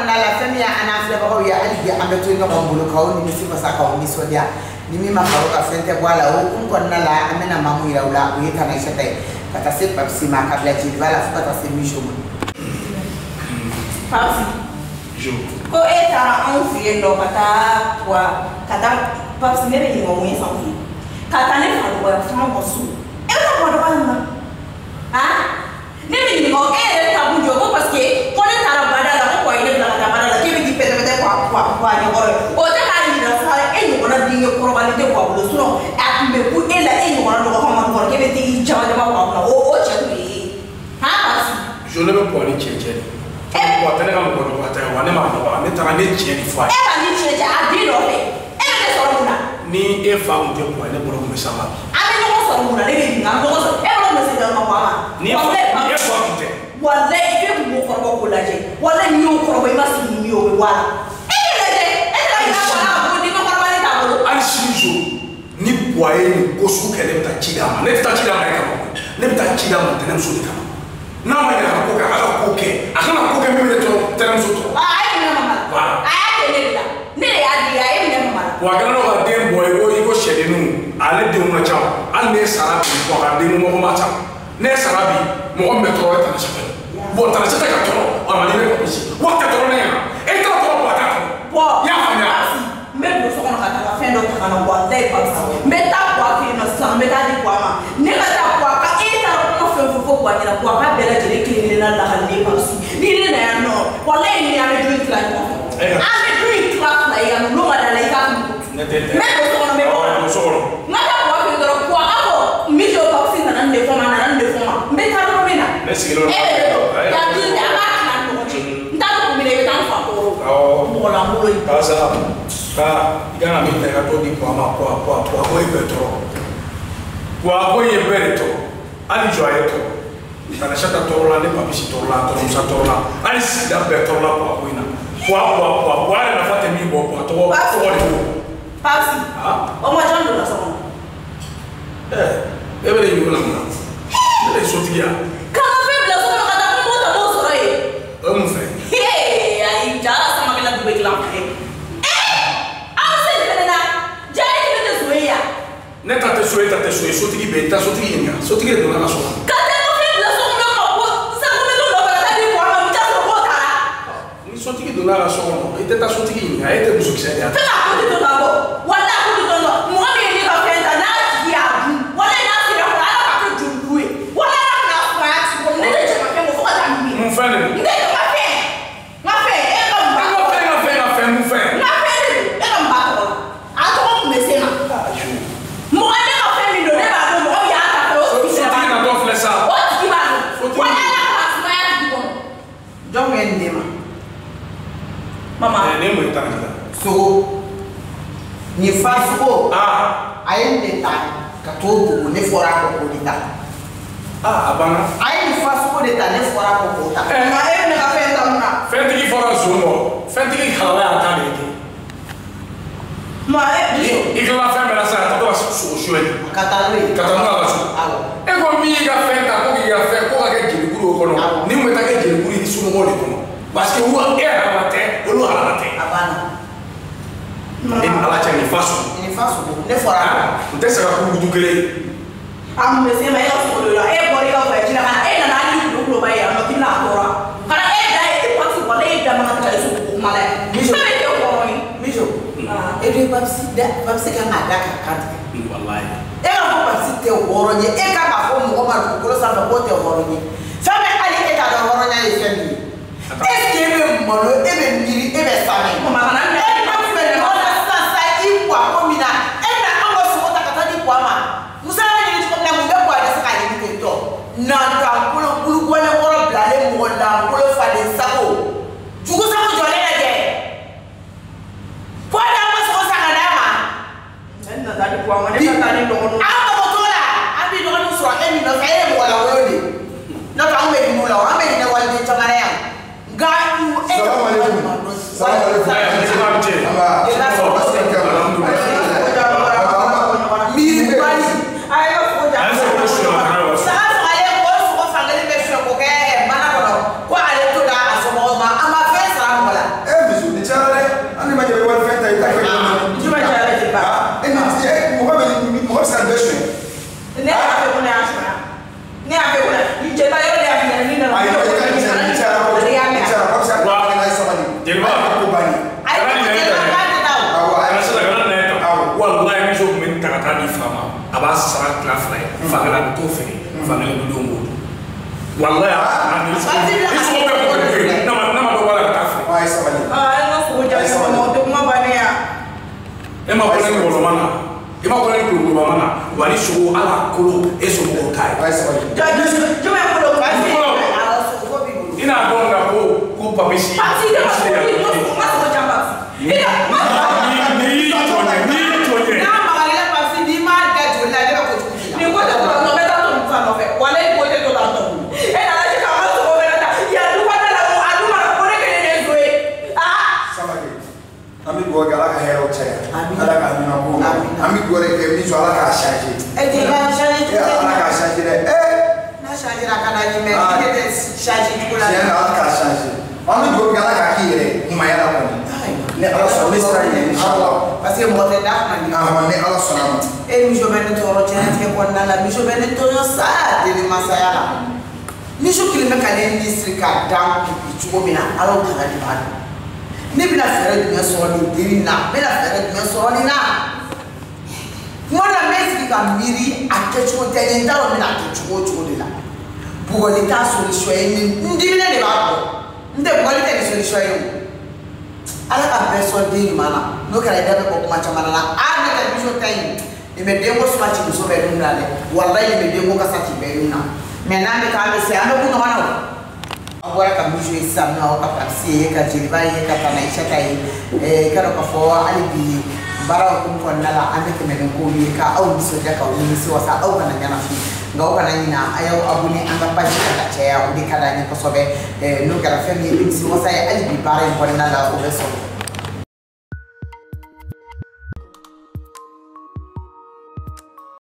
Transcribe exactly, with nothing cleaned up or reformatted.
na la famille ana fle ba ya ali ya ameto no mbulu ka oni misi pasa ka oni sodia ni mimi makaro ka fente bwala o kun kon na la amena mamu ira ula o yeta na shete kata se papsi ma ka bla ti vala fa kata se Mijo mo papsi jo ko eta on fi ndo kata kwa kata papsi mebe ni mo mwe sanfi kata ne fa do fa mo su e ta ko do ba na ha ne mi ni mo e ta bu jo parce que ko ne ta ba da la ko ile bla ta ba da ke bi pete pete kwa kwa kwa ni ko o ta ka ni da sa e ni ko na dinge ko ba ni te kwa bu so a tu me ku e la e ni ko na do ko ma ko ke be ti jama jama kwa o o che tu ha papsi je ne veux pas ni che che e ko ta ne ka mo ko ta wa ne ma ma ne ta ne che ni fa e ba ni che ja a di lo fe e ne so ro na ni e fa un te ko ne bolo ko sama a me no so ro na le bi na do so e bolo me se da ma kwa ma ni e fa un te wala e ke mo ko ko la je wala ni o ko ba si ni o we wala e le de e la ina wala ko di ko ko ba ni ta bolo an Mijo ni boye ni ko su ke ne ta ci da ma ne ta ci da ma ka mo ne ta ci da ma te ne so ta na ma ya ko ka ala ko ke akana ko ke me le to te ne so to a ai na mama wa a ya ke ne la ne ya di ya ai na mama wa ga no ga den boy o iko shede nu ale de mo cha al ne sara bi ko ga de mo ma cha ne sara bi mo me to ta na cha bo ta na cha ka to o ma ni ko si wa ta to ne ya e ta to wa ta bo ya fa ya me do so kono ka ta fa ndo ta na bo dai pa me ta kwa fi no sa me ta di kwa ma ne ka ta kwa ka e ta ko fe fu ko kwa ni na kwa ka bela jere kile na la ha ne pa si ni ne na ya no wala ni ya me drink like a me drink class na ya no ma da la ka ne te te me do so kono me o so kono na ta kwa fi ndo kwa ako Mijo pa si na nde fo ma na nde fo ma me ta no me na ne sigilo e ya di ya ma na no chi nda ko mi le ta fa ko mo la mo lo ka sa ka igana mi te ka to di kwa ma kwa kwa kwa ko e betro kwa ko e betro ali jo ayeto kana shata to la ne pa bisi to la to sa to la ali si da betro la kwa ko ina kwa kwa kwa kwa na fate mi bo kwa to to le ko papsi ah o ma jando na so eh e be le yo la na le so ti ya kama fe bla so ka ta mo ta mo so re o mu fe hey ai jara sama kala du be kila eh a se ne na jai ke ne so ya ne ta te so ta te so so ti be ta so ti nya so ti ke do na so ka ta mo fe bla so mo ko sa ko me do lo ba ta di ko ma ta so ko ta ni so ti ke do na so no e te ta so ti nya e te mu so ki se ya ta na ko ti do na ko wala ko ti do no mo me ni ka fe ta na ya wala na fi ra wala ka ko ju ku e wala na na fa ya ti ko ne de je ma fe mo fo ta mi mu fe ne ne de ma fe ma fe e ka ba mu fe na fe na fe mu fe ma fe e ka ba ko a to ko me se ma mo ane ka fe mi do ne ba do mo ya ta ko so ti na do fle sa o ti ba wala na ka fa ya ti ko don me ndi ma mama ne mo ta na so ni fa so ah ayi ne ta ka to bu ne fora ko ko ni ta ah abana ayi ni fa so de ta ne fora ko ko ta ma e ne ka fe ta na fe ti ki fora so mo fe ti ki hala ya ta ne ki ma e Mijo i ka la fe me la sa ta do so so e ka ta lo ka ta no la so alo e ko mi ga fe ka ko ki ga fe ko ga ke jiri kuro ko no ni mo ta ke jiri kuro ni so mo le ko no parce que wo e ala te o lo ala te abana e ala cha ni faso ni fa so ne fora ko nte sa ko du kele am me se ma e so lo e bo ri ka fa jina kana e na na ni ku ku ba ya no kina tora kana e da e pa si wala e da ma ta so ku mala Mijo me ke ko ni Mijo ah e de papsi da papsi ka na da ka ka wallahi e ka ko papsi te woro ni e ka ka ko mo ma ko ko sa ko te woro ni fa me ali e ka da woro nya e fe ni e ke be mo lo e be miri e be sa me mama kana e ma fe le mo na sa sa i kwa ko mi na e na ko so ko ta ka ta di kwa ma musa ni ko na mo be kwa de sa ka ni ke to na ka kulo kulo ko le ko bla le mo da kulo fa de sa ko jugo sa ko jole na je kwa da mo so sa ka da ma en na da di kwa ma ne ka ta ni do no a ko to la a bi do no so e mi no ka e mo la wo ni no ka mo be mo la a me ni wa de chamara ya ga u e Salam alaikum. Salam alaikum. mi bani ayo ko ja salam alaikum so ko fa ngale be fe ko ke mana ko ko ale to da aso mo ma ama fe salam wala la to fe fa na do ngo wallahi ani so so be ko na ma na ma do wala ta fe Vai sabali. Ah, não sou de alguma moto uma banea. E ma ko ni ko mana. E ma ko ni ko ko mana. Wali so ala ko e so ko tai. Vai sabali. Já já já me falou vai ser. Ah, sou vou bigo. Ina don ga ko ko papisi. Pasi de mas ko mas ko jamba. Ina mas ni to ne ni to ne. Na magala pasi di ma da to la de ko tu. Ni ko da no me ta to fa no fe. Wala ko te to la to. E na la ka ma so be na ya du wa da la adu ma ko ne ke ne zoe. Ah. Sabali. Ami go ga la ka hero che. Ala ka mi na ko. Ami go re ke mi so ala ka charge. E ti ga charge. Ala ka charge le. Eh. Na charge ra kana ni me ke te charge ko la. Sen ala ka charge. Ami go ga la ka kire. Uma ya la ko. Ne ala so le stra ni inshallah. Parce que mo te da ma ni. Ah, ne ala so na. E mi jo bene to ro che ke ko na la mi jo bene to yo sa de ni masaya la. Mi jo kile me ka ne ministry ka dam ki chugo mina ala ka ga di ba. Ne bi na fere du so ni diri na. Be na fere du so ni na. Mo na mesi ka miri a ke chugo te ni ndaro mina ke chugo chugo de la. Bugo ni ka solution ni ndi bi ne de ba ko. Nde bugo ni te solution ni. Ala ka beso de ni mana. No kala da be ko kuma chamana na. A ne ka bi so tai. Ni me de mo so ma chi so be nu na le. Wallahi ni me de mo ka sa chi be nu na. Me na me ka me se ame ku no mana. Agora ka Mijo exam na ka taxi ka jiliba ye ka tanaisha kai eh karo ka fo ali bi bara ko ko nala ande ke me ko ni ka au so ja ka ni so sa au kana nyana fi nga o kana nyina ayo abune anga page ka cha ya udi kada ni ko sobe eh no kala femi bi so sa ali bi bara ko nala o be so